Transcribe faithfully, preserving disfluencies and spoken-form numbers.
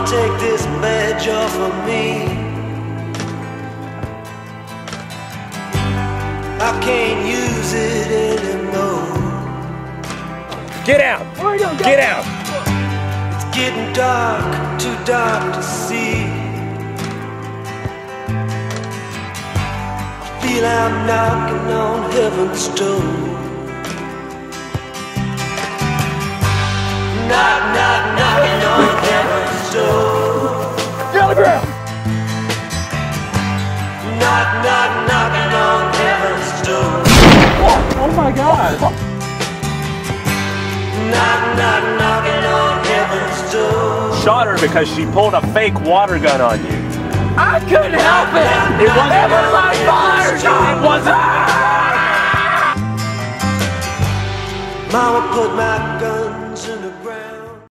take this badge off of me. I can't use it anymore. Get out! Get out! It's getting dark, too dark to see. I feel I'm knocking on heaven's door. Knock, knock, knocking on heaven's door. Get on the ground! Knock, knock, knocking on heaven's door. Oh my God! Knock, knock, knocking on heaven's door. Shot her because she pulled a fake water gun on you. I couldn't help it! It wasn't It was my fire shot! Was it? Mama put my gun